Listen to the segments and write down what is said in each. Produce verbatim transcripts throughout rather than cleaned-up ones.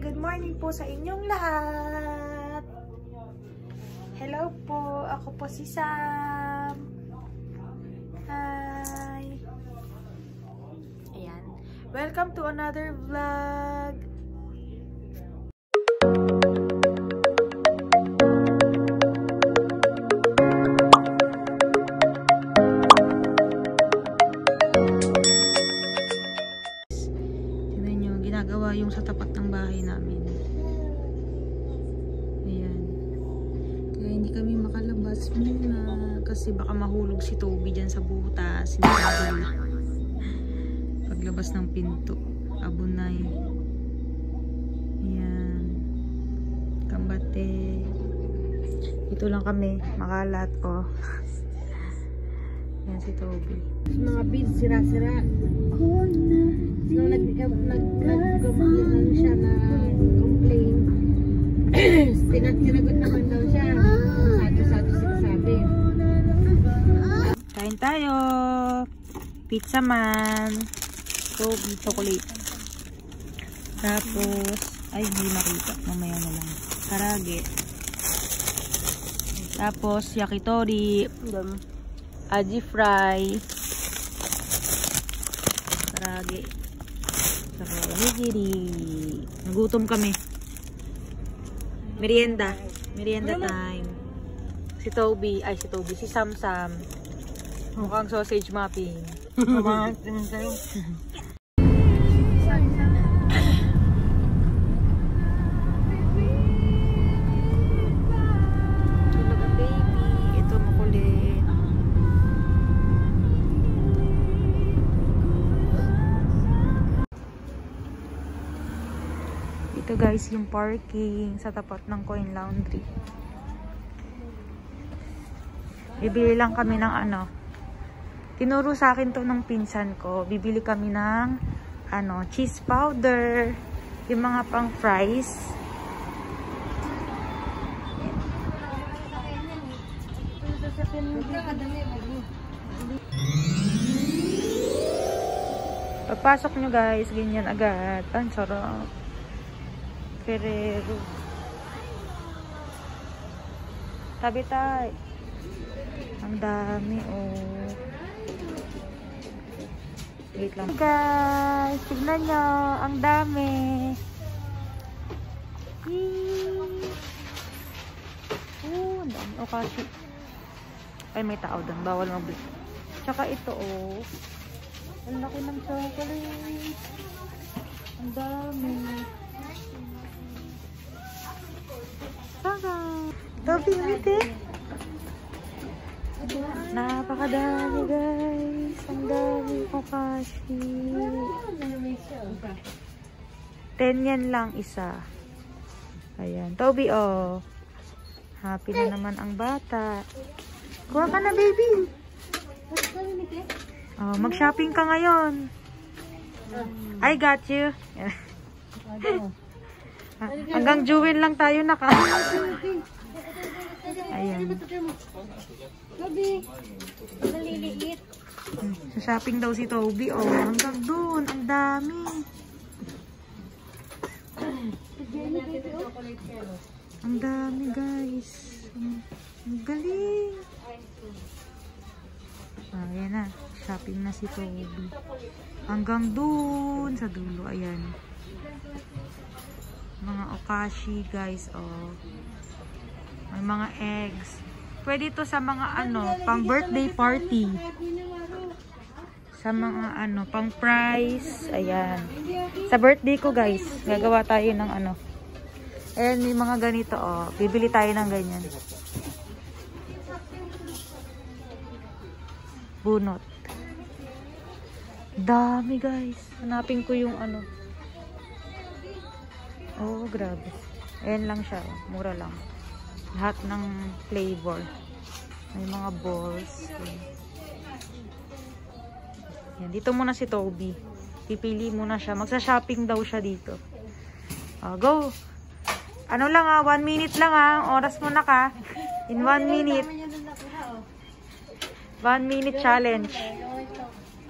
Good morning po sa inyong lahat. Hello po, ako po si Sam. Hi. Ayan. Welcome to another vlog. Ginagawa yung sa tapat ng bahay namin. Ayan. Kaya hindi kami makalabas muna kasi baka mahulog si Toby dyan sa butas. Hindi na paglabas ng pinto. Abunay. Ayan. Kambate. Ito lang kami. Makalat ko. Ayan si Toby. Mga beads sira-sira. So, nag-complain siya na complain. Sinagot naman daw siya. Sato-sato sinasabi. Kain tayo. Pizza man. Toby chocolate. Tapos, ay hindi makita. Mamaya na lang. Karage. Tapos, yakitori. Aji fry. Karage. Saka onigiri. Nagutom kami. Merienda. Merienda time. Si Toby. Ay, si Toby. Si Sam Sam. Mukhang sausage muffin. Mamahantin tayo. Ito guys, yung parking sa tapat ng Coin Laundry. Bibili lang kami ng ano. Tinuro sa akin to ng pinsan ko. Bibili kami ng ano, cheese powder. Yung mga pang fries. Pagpasok nyo guys, ganyan agad. Ang sarap. Ferrero. Tabi tayo. Ang dami, oh. Wait lang. Guys, tignan nyo. Ang dami. Oh, ang dami. O, kasi. Ay, may tao doon. Bawal mabili. Tsaka ito, oh. Ang laki ng chocolate. Ang dami. Toby, umiti. Napakadami guys. Ang dami ko kasi. ten yan lang isa. Ayan. Toby, oh. Happy na naman ang bata. Kuha ka na, baby. Oh, mag-shopping ka ngayon. I got you. Hanggang Jewel lang tayo naka. Ayan. Toby, naliliit. Sa shopping daw si Toby. Oh, hanggang doon. Ang dami. Ang dami guys. Ang galing. Ah, ayan na. Shopping na si Toby. Hanggang doon sa dulo. Ayan. Mga okashi guys, oh. May mga eggs. Pwede to sa mga ano, pang birthday party. Sa mga ano, pang prize. Ayan. Sa birthday ko guys, gagawa tayo ng ano. Ayan, may mga ganito, oh. Bibili tayo ng ganyan. Bunot. Dami guys. Hanapin ko yung ano. Oh, grabe. Ayan lang siya. Mura lang. Lahat ng flavor. May mga balls. Ayan. Dito muna si Toby. Pipili muna siya. Magsa-shopping daw siya dito. Oh, go! Ano lang ah, one minute lang ah. Oras mo na ka. In one minute. One minute challenge.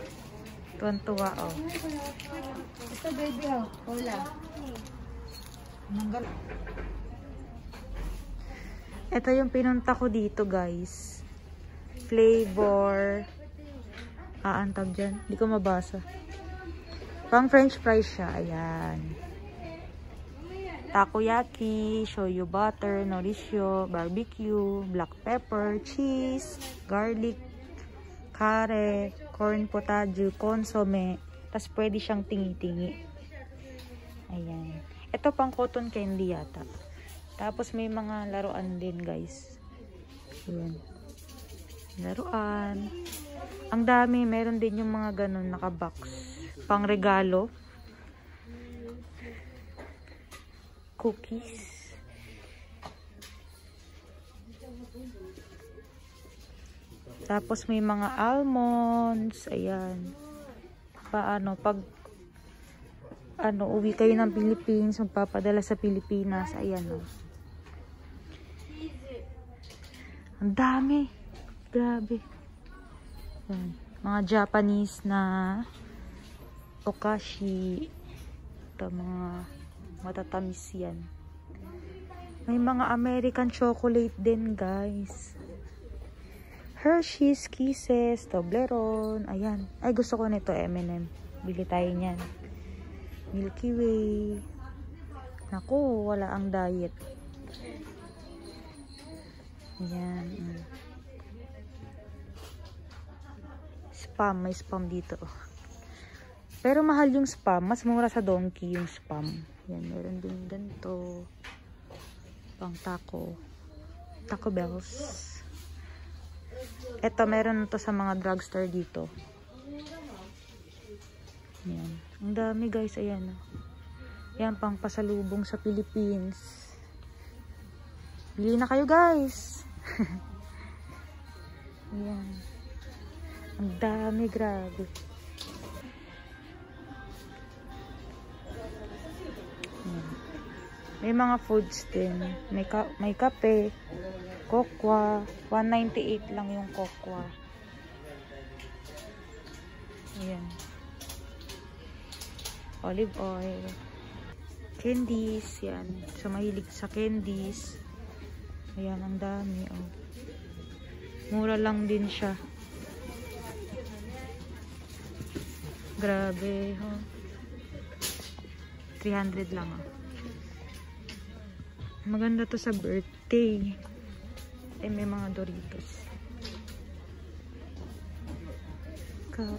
Tuwan-tuwa, oh. Ito baby, oh. Cola. Ito yung pinunta ko dito, guys. Flavor. Ah, ang tag dyan. Hindi ko mabasa. Pang french fries siya. Ayan. Takoyaki, shoyu butter, norisho, barbecue, black pepper, cheese, garlic, kare, corn potato, consomme. Tapos pwede siyang tingi-tingi. Ayan. Ito pang cotton candy yata. Tapos may mga laruan din, guys. Ayan. Laruan. Ang dami. Meron din yung mga ganun naka-box. Pang regalo. Cookies. Tapos may mga almonds. Ayan. Paano? Pag ano, uwi kayo ng Philippines, magpapadala sa Pilipinas. Ayan, o. Ang dami. Grabe. Ayan. Mga Japanese na okashi. Ito, mga matatamis yan. May mga American chocolate din, guys. Hershey's Kisses, Toblerone. Ayan. Ay, gusto ko nito, M and M. Bili tayo niyan. Milky Way. Naku, wala ang diet. Ayan. Spam. May spam dito. Pero mahal yung spam. Mas mura sa Donkey yung spam. Ayan, meron din ganito. Pang taco. Taco Bells. Ito, meron to sa mga drugstore dito. Ayan. Ang dami, guys. Ayan. Ayan, pang pasalubong sa Philippines. Bili na kayo, guys. Ayan. Ang dami, grabe. Ayan. May mga foods din. May, ka may kape. Kokwa. one ninety-eight lang yung kokwa. Ayan. Olive oil. Candies. Yan. So, mahilig sa candies. Ayan, ang dami. Oh. Mura lang din siya. Grabe. Oh. three hundred lang. Oh. Maganda to sa birthday. Ay, may mga Doritos. Cup.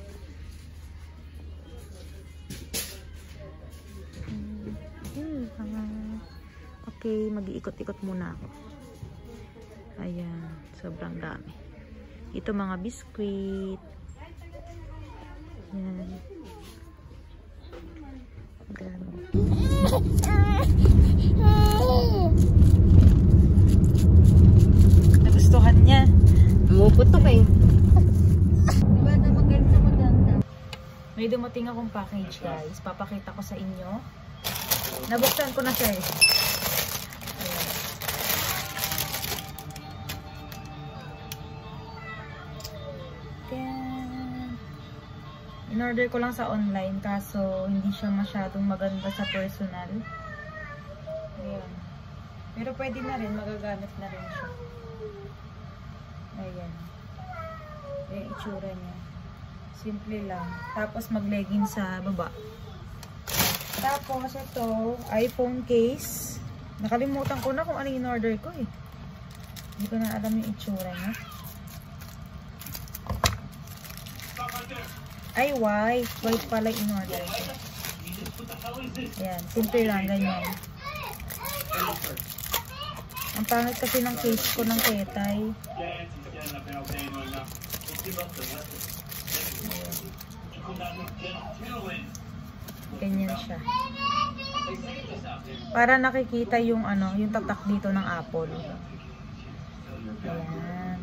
Okay, mag-iikot-ikot muna ako. Ayan, sobrang dami. Ito mga biskuit. Ayan. Dami. Nagustuhan niya. Umuputok eh. Diba na maganda maganda? May dumating akong package, guys. Papakita ko sa inyo. Nabuksan ko na siya eh. In-order ko lang sa online kaso hindi siya masyadong maganda sa personal. Ayan. Pero pwede na rin, magagamit na rin siya. Ayan. Ayan itsura niya. Simple lang. Tapos mag-legging sa baba. Tapos ito, iPhone case. Nakalimutan ko na kung ano yung order ko eh. Hindi ko na alam yung itsura niya. Ay, white. White pala in order ko. Ayan, simple lang, ganyan. Ang pangit kasi ng case ko ng ketay. Ganyan siya. Para nakikita yung ano, yung tatak dito ng Apple. Ayan.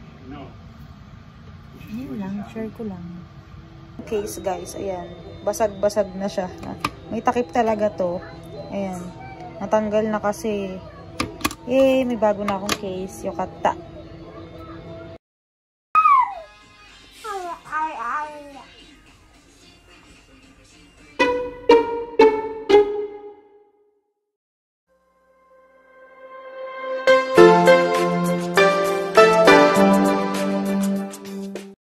Ayan lang, share ko lang. Case, guys, ayan. Basag-basag na siya. May takip talaga to. Ayan. Natanggal na kasi. Eh, may bago na akong case. Yukata.